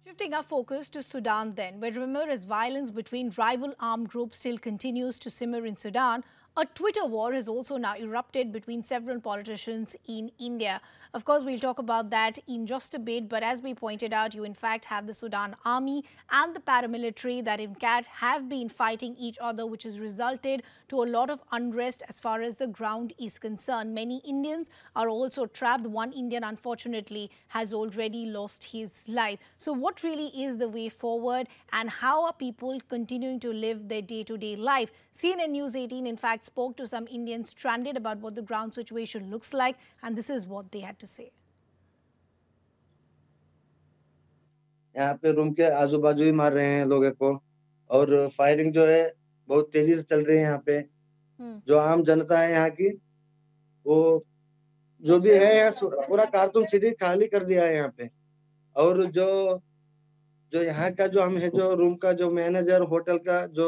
Shifting our focus to Sudan then, where remember as violence between rival armed groups still continues to simmer in Sudan, a Twitter war has also now erupted between several politicians in India. Of course, we'll talk about that in just a bit, but as we pointed out, you in fact have the Sudan army and the paramilitary that in fact have been fighting each other, which has resulted to a lot of unrest as far as the ground is concerned. Many Indians are also trapped. One Indian, unfortunately, has already lost his life. So what really is the way forward, and how are people continuing to live their day-to-day life? CNN News 18, in fact, spoke to some Indians stranded about what the ground situation looks like, and this is what they had to say. यहाँ पे room के आजू-बाजू ही मार रहे हैं लोगों को, और फायरिंग जो है बहुत तेजी से चल रही है यहाँ पे। जो आम जनता है यहाँ की, वो जो भी है यहाँ पूरा कारतून सिटी खाली कर दिया है यहाँ पे। और जो यहाँ का जो हम है, जो रूम का जो मैनेजर, होटल का जो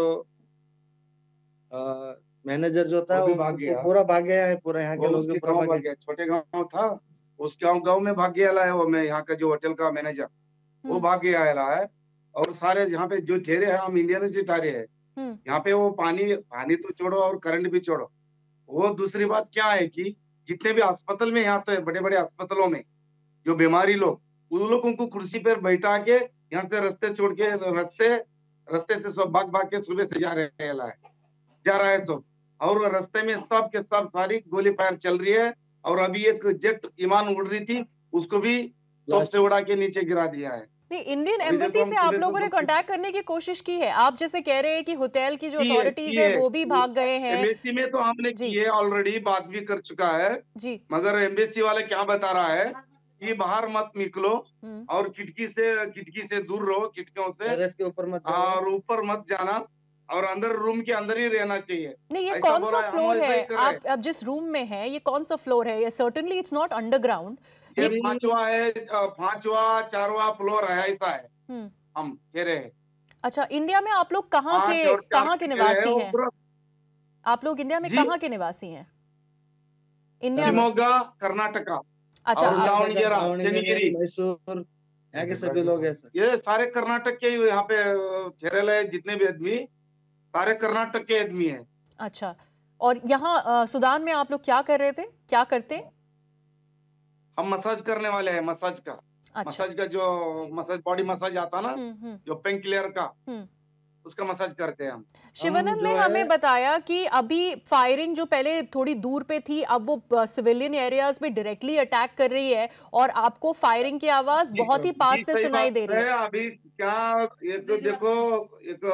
मैनेजर जो था वो पूरा भाग गया है। पूरा यहाँ के लोग भी पूरा भाग गया। छोटे गांव था, उस गांव में भाग गया है वो। मैं यहाँ का जो होटल का मैनेजर वो भाग गया है। और सारे यहाँ पे जो ठहरे हैं हम इंडियन से ठहरे हैं। यहाँ पे वो पानी तो छोड़ो और करंट भी छोड़ो। वो दूसरी बात क्या है कि जितने भी अस्पताल में यहाँ पे बड़े-बड़े अस्पतालों में जो बीमारी लोग, उन लोगों को कुर्सी पर बैठा के यहाँ से रास्ते छोड़ के रास्ते से सब भाग के सुबह से जा रहा है सब। और रास्ते में सब के सब सारी गोली फायर चल रही है। और अभी एक जेट विमान उड़ रही थी, उसको भी तोप से उड़ा के नीचे गिरा दिया है। इंडियन एम्बेसी से आप लोगों ने कांटेक्ट करने की कोशिश की है? आप जैसे कह रहे हैं कि होटल की जो अथॉरिटीज है वो भी भाग गए हैं। एम्बेसी में तो हमने की है, ऑलरेडी बात भी कर चुका है जी। मगर एम्बेसी वाले क्या बता रहा है कि बाहर मत निकलो और खिड़की से दूर रहो, खिड़कियों से के ऊपर मत और ऊपर मत जाना, और अंदर रूम के अंदर ही रहना चाहिए। नहीं, ये कौन सा फ्लोर है? आप जिस रूम में है ये कौन सा फ्लोर है? ये सर्टेनली इट्स नॉट अंडरग्राउंड। ये पांचवा है, पांचवा 4वां फ्लोर है, ऐसा है हम कह रहे हैं। अच्छा, इंडिया में आप लोग कहाँ के निवासी हैं? आप लोग इंडिया में कहाँ के निवासी हैं? इंडिया में कर्नाटका। अच्छा, मैसूर, यहाँ के सभी लोग हैं। ये सारे कर्नाटक के यहाँ पे ठहरे है, जितने भी आदमी सारे कर्नाटक के आदमी हैं। अच्छा, और यहाँ सुदान में आप लोग क्या कर रहे थे? क्या करते? हम मसाज करने वाले हैं, मसाज का। अच्छा। मसाज का जो बॉडी मसाज आता ना, जो पेन क्लियर का, उसका मसाज करते हैं हम। शिवानंद ने हमें बताया कि अभी फायरिंग जो पहले थोड़ी दूर पे थी, अब वो सिविलियन एरियाज में डायरेक्टली अटैक कर रही है, और आपको फायरिंग की आवाज बहुत ही पास से सुनाई दे रही है। अभी क्या, ये तो देखो, एक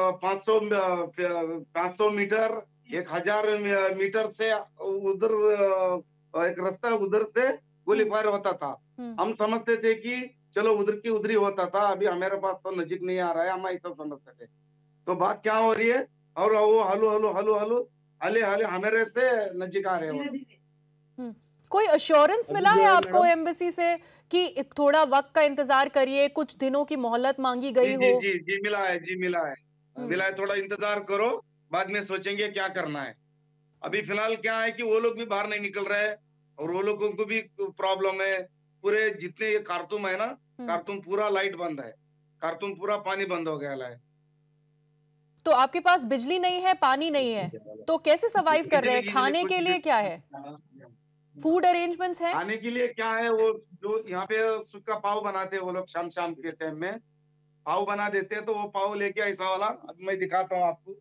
500 मीटर, 1000 मीटर से उधर एक रास्ता, उधर से गोली फायर होता था। हम समझते थे कि चलो उधर की उधरी होता था, अभी हमारे पास तो नजीक नहीं आ रहा है, हम ऐसा समझते थे। तो बात क्या हो रही है, और वो हले हमारे से नजीक आ रहे हैं। कोई अश्योरेंस मिला है आपको एम्बेसी से कि थोड़ा वक्त का इंतजार करिए, कुछ दिनों की मोहलत मांगी गई हो? जी मिला है। थोड़ा इंतजार करो, बाद में सोचेंगे क्या करना है। अभी फिलहाल क्या है कि वो लोग भी बाहर नहीं निकल रहे हैं, और वो लोगों को भी प्रॉब्लम है। पूरे जितने ये कारतूम है ना, कारतूम पूरा लाइट बंद है, कारतूम पूरा पानी बंद हो गया है। तो आपके पास बिजली नहीं है, पानी नहीं है, तो कैसे सर्वाइव कर रहे हैं? खाने के लिए क्या है? फूड अरेंजमेंट्स है? खाने के लिए क्या है, वो जो यहाँ पे सूखा पाव बनाते हैं वो लोग, शाम के टाइम में पाव बना देते हैं। तो वो पाव लेके ऐसा वाला, अब मैं दिखाता हूँ आपको।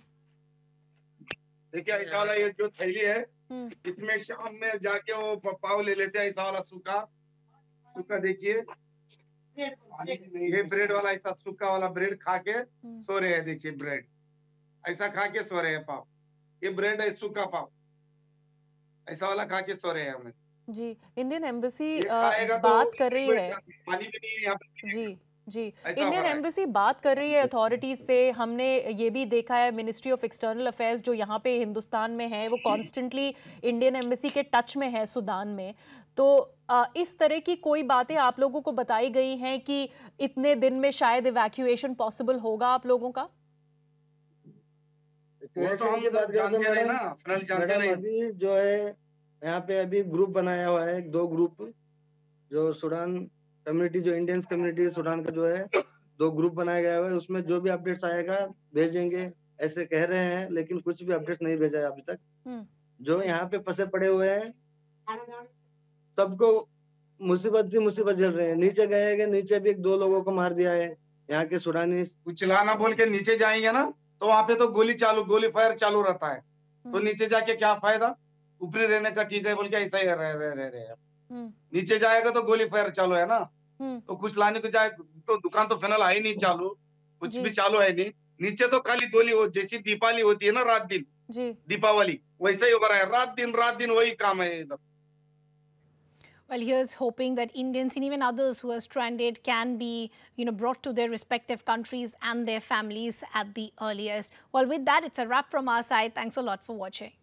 देखिए ऐसा वाला ये जो थैली है, इसमें शाम में जाके वो पाव ले लेते हैं, ऐसा वाला सूखा। देखिए ये ब्रेड वाला, ऐसा सूखा वाला ब्रेड खा के सो रहे हैं। देखिए ब्रेड ऐसा खा के सो रहे हैं पाव। ये ब्रेड है, सूखा पाव ऐसा वाला खा के सो रहे हैं हमें। जी, इंडियन एम्बेसी बात कर रही है। पानी भी नहीं है यहाँ पे। जी, इंडियन एम्बेसी बात कर रही है अथॉरिटीज से। हमने ये भी देखा है, मिनिस्ट्री ऑफ एक्सटर्नल अफेयर्स जो यहाँ पे हिंदुस्तान में है, वो कॉन्स्टेंटली इंडियन एम्बेसी के टच में है सुदान में। तो इस तरह की कोई बातें आप लोगों को बताई गई हैं कि इतने दिन में शायद इवैक्यूएशन पॉसिबल होगा आप लोगों का? वो तो हम जानते हैं ना, अभी जो है यहाँ पे अभी ग्रुप बनाया हुआ है, 2 ग्रुप, जो सुडान कम्युनिटी, जो इंडियंस कम्युनिटी सुडान का जो है 2 ग्रुप बनाया गया है, उसमें जो भी अपडेट्स आएगा भेजेंगे, ऐसे कह रहे हैं, लेकिन कुछ भी अपडेट नहीं भेजा है अभी तक। जो यहाँ पे फंसे पड़े हुए हैं, सबको मुसीबत ही मुसीबत झेल रहे हैं। नीचे गए, नीचे भी 2 लोगों को मार दिया है यहाँ के सुडानी। कुछ चिल्लाना बोल के नीचे जाएंगे ना, तो वहाँ पे तो गोली फायर चालू रहता है, तो नीचे जाके क्या फायदा? ऊपरी रहने का ठीक है बोल के ऐसा ही रहे। नीचे जाएगा तो गोली फायर चालू है ना, तो कुछ लाने को जाए तो दुकान तो फिलहाल है ही नहीं चालू, कुछ भी चालू है नहीं। नीचे तो खाली गोली, हो जैसी दीपावली होती है ना रात दिन, दीपावली वैसा ही हो रहा है, रात दिन वही काम है इधर। Well, here's hoping that Indians and even others who are stranded can be, brought to their respective countries and their families at the earliest. Well, with that, it's a wrap from our side. Thanks a lot for watching.